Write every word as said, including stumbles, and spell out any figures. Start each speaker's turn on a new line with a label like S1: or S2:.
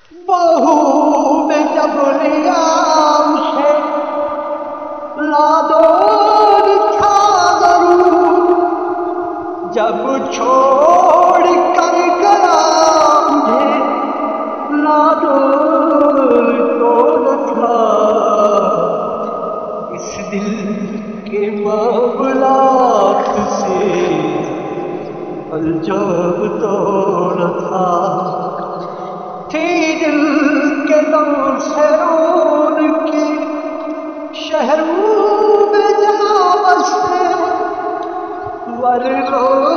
S1: बहू में जब लिया उसे लादोर था जरूर, जब छोड़ कर गया मुझे लादोर तो न था। इस दिल के मामलात से अलजब तो न था। थी दिल के दौर से रोन की शहरों में जा बसते वरना